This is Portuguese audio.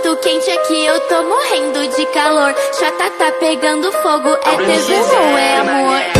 muito quente aqui, eu tô morrendo de calor. Chata tá pegando fogo, é tesão ou é amor?